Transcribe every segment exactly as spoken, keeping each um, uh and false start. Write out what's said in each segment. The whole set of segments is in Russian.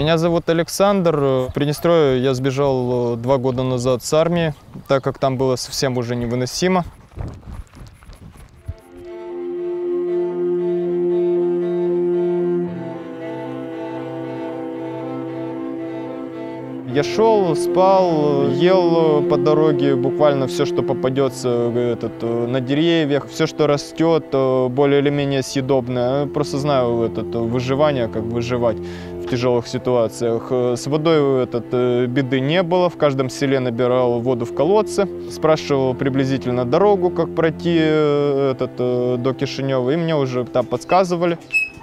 Меня зовут Александр. В Приднестровье я сбежал два года назад с армии, так как там было совсем уже невыносимо. Я шел, спал, ел по дороге буквально все, что попадется этот, на деревьях, все, что растет, более или менее съедобное. Просто знаю этот, выживание, как выживать в тяжелых ситуациях. С водой этот, беды не было, в каждом селе набирал воду в колодце, спрашивал приблизительно дорогу, как пройти этот, до Chişinăу, и мне уже там подсказывали.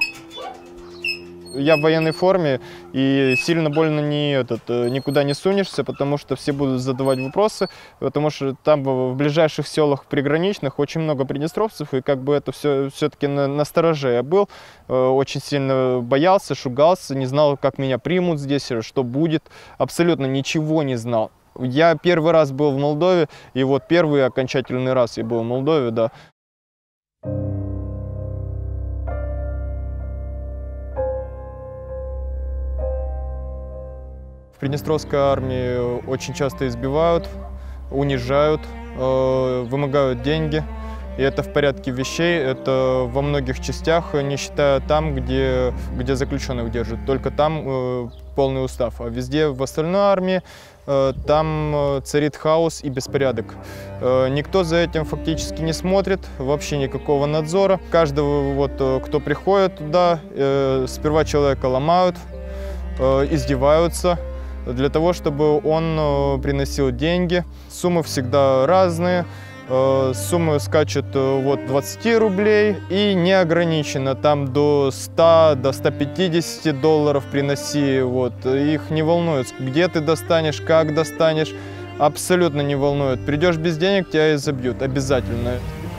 Я в военной форме, и сильно больно не, этот, никуда не сунешься, потому что все будут задавать вопросы, потому что там в ближайших селах приграничных очень много приднестровцев, и как бы это все все-таки на, на стороже я был, очень сильно боялся, шугался, не знал, как меня примут здесь, что будет, абсолютно ничего не знал. Я первый раз был в Молдове, и вот первый окончательный раз я был в Молдове, да. В Приднестровской армии очень часто избивают, унижают, вымогают деньги. И это в порядке вещей, это во многих частях, не считая там, где, где заключенных держат. Только там полный устав. А везде в остальной армии там царит хаос и беспорядок. Никто за этим фактически не смотрит, вообще никакого надзора. Каждого, вот, кто приходит туда, сперва человека ломают, издеваются, для того, чтобы он приносил деньги. Суммы всегда разные. Суммы скачут от двадцати рублей и неограниченно. Там до ста, до ста пятидесяти долларов приноси. Вот. Их не волнует, где ты достанешь, как достанешь. Абсолютно не волнует. Придешь без денег, тебя изобьют. Обязательно.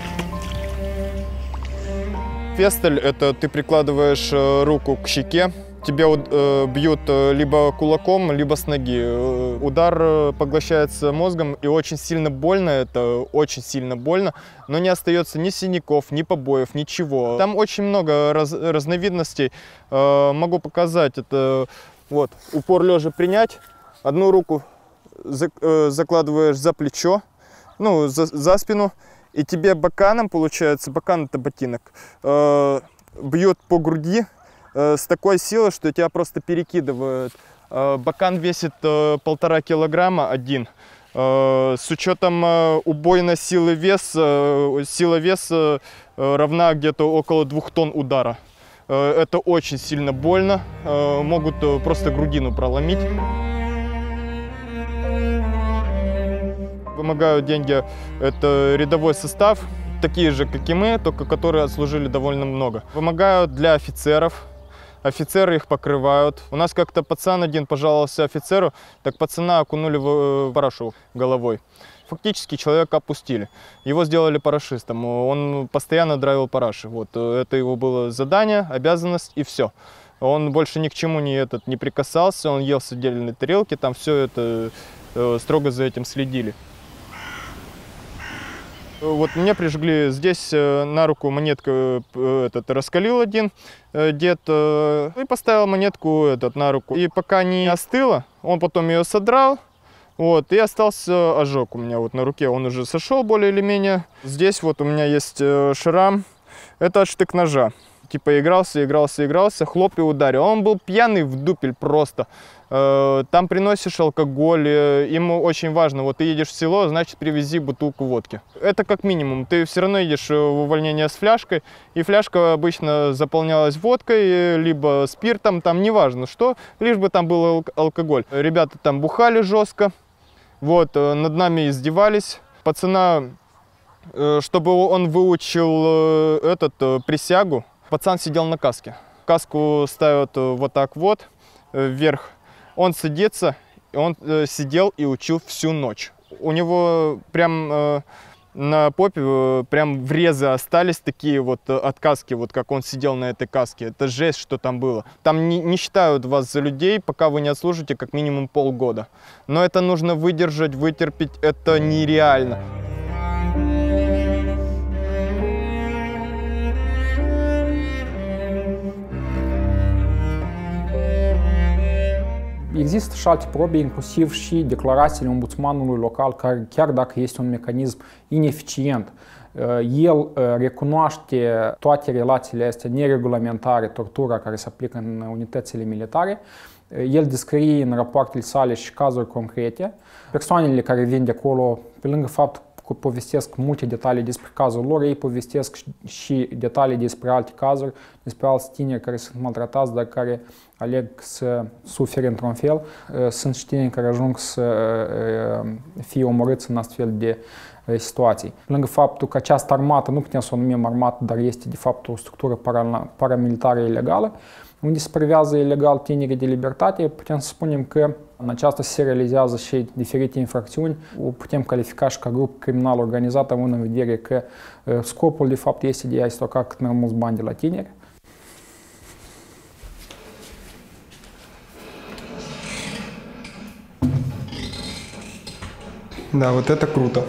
Фестель – это ты прикладываешь руку к щеке. Тебе э, бьют э, либо кулаком, либо с ноги. Удар э, поглощается мозгом, и очень сильно больно, это очень сильно больно, но не остается ни синяков, ни побоев, ничего. Там очень много раз, разновидностей. Э, могу показать. Это вот, упор лежа принять, одну руку за, э, закладываешь за плечо, ну, за, за спину, и тебе баканом, получается, бакан это ботинок, э, бьет по груди с такой силой, что тебя просто перекидывают. Бакан весит полтора килограмма один. С учетом убойной силы веса, сила веса равна где-то около двух тонн удара. Это очень сильно больно, могут просто грудину проломить. Вымогают деньги, это рядовой состав, такие же, как и мы, только которые отслужили довольно много. Вымогают для офицеров. Офицеры их покрывают. У нас как-то пацан один пожаловался офицеру, так пацана окунули в парашу головой. Фактически человека опустили. Его сделали парашистом. Он постоянно драйвил параши. Вот. Это его было задание, обязанность и все. Он больше ни к чему не, этот, не прикасался, он ел с отдельной тарелки, там все это строго за этим следили. Вот мне прижгли здесь на руку монетку, этот, раскалил один дед и поставил монетку этот, на руку. И пока не остыла, он потом ее содрал, вот, и остался ожог у меня вот на руке. Он уже сошел более или менее. Здесь вот у меня есть шрам, это от штык-ножа. Типа игрался, игрался, игрался, хлоп и ударил. Он был пьяный в дупель просто. Там приносишь алкоголь, ему очень важно, вот ты едешь в село, значит привези бутылку водки. Это как минимум, ты все равно едешь в увольнение с фляжкой, и фляжка обычно заполнялась водкой, либо спиртом, там неважно что, лишь бы там был ал алкоголь. Ребята там бухали жестко, вот, над нами издевались. Пацана, чтобы он выучил этот, присягу, пацан сидел на каске. Каску ставят вот так вот, вверх. Он садится, он э, сидел и учил всю ночь. У него прям э, на попе э, прям врезы остались такие вот э, от каски, вот как он сидел на этой каске. Это жесть, что там было. Там не, не считают вас за людей, пока вы не отслужите как минимум полгода. Но это нужно выдержать, вытерпеть, это нереально. Există și alte probe, inclusiv și declarațiile ombudsmanului local, care, chiar dacă este un mecanism ineficient, el recunoaște toate relațiile astea neregulamentare, tortura care se aplică în unitățile militare. El descrie în rapoartele sale și cazuri concrete. Persoanele care vin de acolo, pe lângă faptul că povestesc multe detalii despre cazul lor, ei povestesc și detalii despre alte cazuri, despre alți tineri care sunt maltratați, dar care aleg să sufere într-un fel. Sunt și tineri care ajung să fie omorâți în astfel de situații. Pe lângă faptul că această armată, nu putem să o numim armată, dar este de fapt o structură paramilitară ilegală, unde se privează ilegal tinerii de libertate, putem să spunem că în aceasta se realizează și diferite infracțiuni. O putem califica și ca grup criminal organizat, având în vedere că scopul de fapt este de a stoca cât mai mulți bani de la tineri. Да, вот это круто.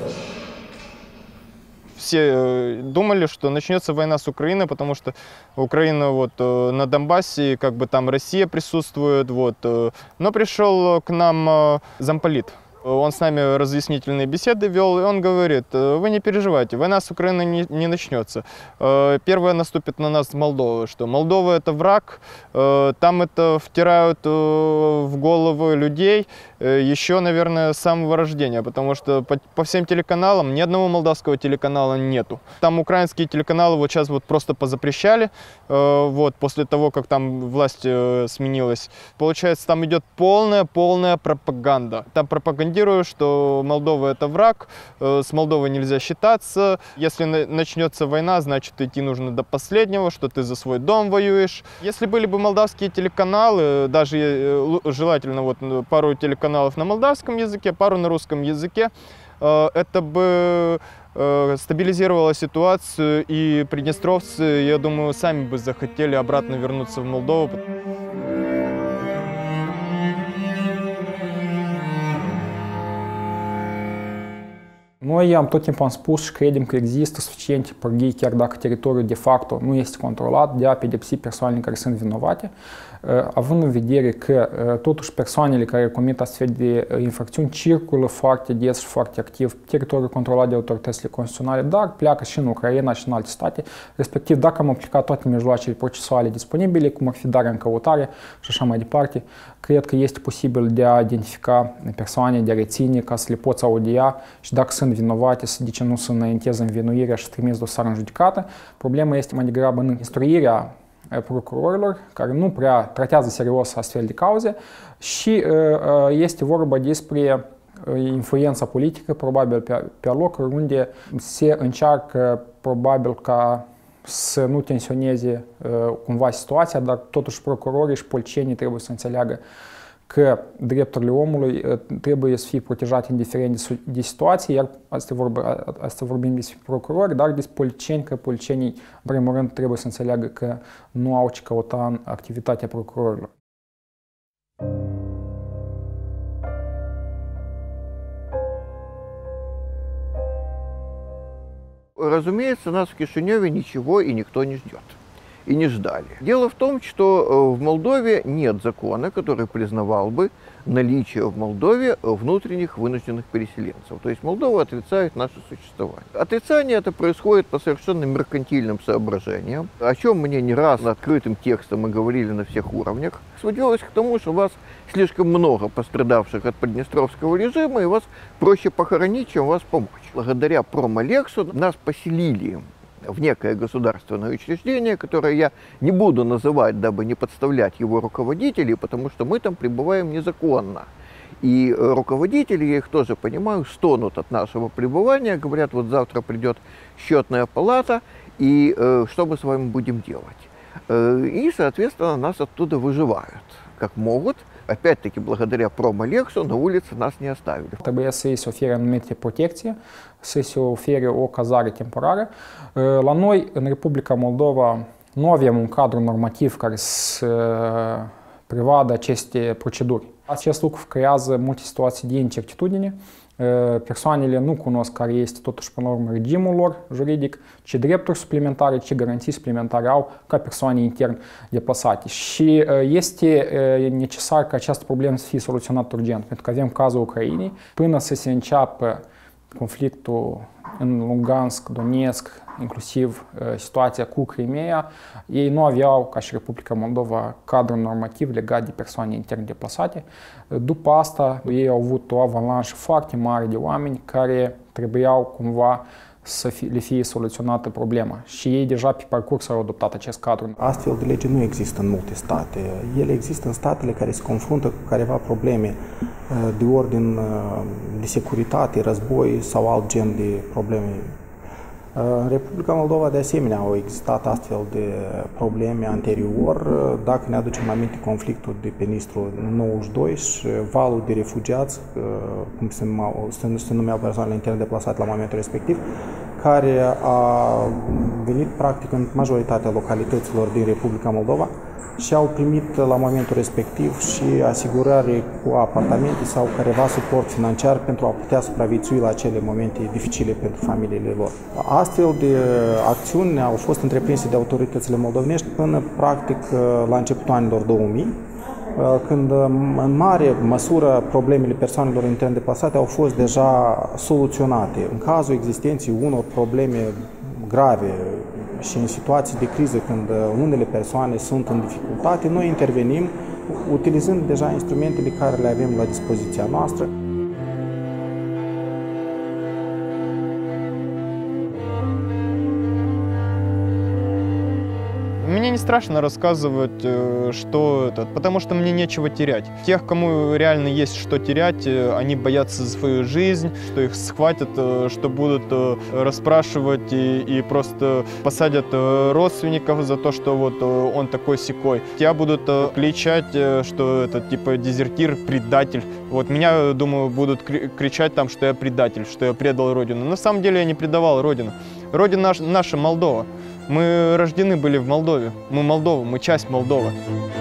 Все думали, что начнется война с Украины, потому что Украина вот на Донбассе, как бы там Россия присутствует, вот. Но пришел к нам замполит. Он с нами разъяснительные беседы вел, и он говорит: вы не переживайте, война с Украиной не, не начнется. Первая наступит на нас Молдова, что Молдова это враг, там это втирают в головы людей еще, наверное, с самого рождения, потому что по, по всем телеканалам ни одного молдавского телеканала нету. Там украинские телеканалы вот сейчас вот просто позапрещали, вот, после того, как там власть сменилась. Получается, там идет полная-полная пропаганда. Там пропагандируют, что Молдова это враг, с Молдовой нельзя считаться. Если начнется война, значит идти нужно до последнего, что ты за свой дом воюешь. Если были бы молдавские телеканалы, даже желательно вот пару телеканалов на молдавском языке, пару на русском языке, это бы стабилизировало ситуацию, и приднестровцы, я думаю, сами бы захотели обратно вернуться в Молдову. Noi am tot timpul am spus și credem că există suficiente pârghii, chiar dacă teritoriul de facto nu este controlat, de a pedepsi persoanele care sunt vinovate, având în vedere că totuși persoanele care comit astfel de infracțiuni circulă foarte des și foarte activ pe teritoriul controlat de autoritățile constituționale, dar pleacă și în Ucraina și în alte state, respectiv dacă am aplicat toate mijloacele procesuale disponibile, cum ar fi darea în căutare și așa mai departe, cred că este posibil de a identifica persoane, de a reține, ca să le poți audia și dacă sunt vinovate, de ce nu să înainteze învinuirea și trimis dosar în judecată. Problema este mai degrabă în instruirea procurorilor, care nu prea tratează serios astfel de cauze, și este vorba despre influența politică, probabil pe, pe locuri unde se încearcă probabil ca să nu tensioneze cumva situația, dar totuși procurorii și policienii trebuie să înțeleagă că drepturile omului trebuie să fie protejate indiferent de, de situație, iar asta, vorba, asta vorbim despre procurori, dar despre policieni, că policienii, în primul rând, trebuie să înțeleagă că nu au ce căuta în activitatea procurorilor. Разумеется, нас в Кишиневе ничего и никто не ждет. И не ждали. Дело в том, что в Молдове нет закона, который признавал бы наличие в Молдове внутренних вынужденных переселенцев. То есть Молдова отрицает наше существование. Отрицание это происходит по совершенно меркантильным соображениям, о чем мне не раз открытым текстом мы говорили на всех уровнях. Сводилось к тому, что у вас слишком много пострадавших от приднестровского режима, и вас проще похоронить, чем вас помочь. Благодаря промолексу нас поселили в некое государственное учреждение, которое я не буду называть, дабы не подставлять его руководителей, потому что мы там пребываем незаконно. И руководители, я их тоже понимаю, стонут от нашего пребывания, говорят, вот завтра придет счетная палата, и э, что мы с вами будем делать? Э, и, соответственно, нас оттуда выживают, как могут. Опять-таки, благодаря промолексу на улице нас не оставили. Trebuie să îi se ofere anumite protecție, să se ofere o cazare temporară. La noi, în Republica Moldova, nu avem un cadru normativ care să prevadă aceste proceduri. Acest lucru creează multe situații de incertitudine, Persoanele nu cunosc care este totuși până la urmă regimul lor juridic, ce drepturi suplimentare, ce garanții suplimentare au ca persoane intern deplasate. Și este necesar ca această problemă să fie soluționată urgent, pentru că avem cazul Ucrainei. Până să se înceapă conflictul în Lugansk, Donetsk, inclusiv situația cu Crimea, ei nu aveau, ca și Republica Moldova, cadru normativ legat de persoane intern deplasate. După asta, ei au avut o avalanșă foarte mare de oameni care trebuiau cumva să fie, le fie soluționată problema. Și ei deja pe parcurs au adoptat acest cadru. Astfel de lege nu există în multe state. Ele există în statele care se confruntă cu careva probleme de ordin de securitate, război sau alt gen de probleme. În Republica Moldova, de asemenea, au existat astfel de probleme anterior. Dacă ne aducem aminte conflictul de pe Dniestru nouăzeci și doi și valul de refugiați, cum se numeau, se numeau persoanele interne deplasate la momentul respectiv, care a venit practic în majoritatea localităților din Republica Moldova și au primit la momentul respectiv și asigurare cu apartamente sau careva suport financiar pentru a putea supraviețui la acele momente dificile pentru familiile lor. Astfel de acțiuni au fost întreprinse de autoritățile moldovenești până practic la începutul anilor două mii, când în mare măsură problemele persoanelor intern deplasate au fost deja soluționate. În cazul existenței unor probleme grave și în situații de criză, când unele persoane sunt în dificultate, noi intervenim utilizând deja instrumentele care le avem la dispoziția noastră. Мне не страшно рассказывать, что это, потому что мне нечего терять. Тех, кому реально есть что терять, они боятся за свою жизнь, что их схватят, что будут расспрашивать и, и просто посадят родственников за то, что вот он такой-сякой. Тебя будут кричать, что это типа дезертир, предатель. Вот меня, думаю, будут кричать там, что я предатель, что я предал Родину. На самом деле я не предавал Родину. Родина наша Молдова. Мы рождены были в Молдове. Мы Молдова, мы часть Молдовы.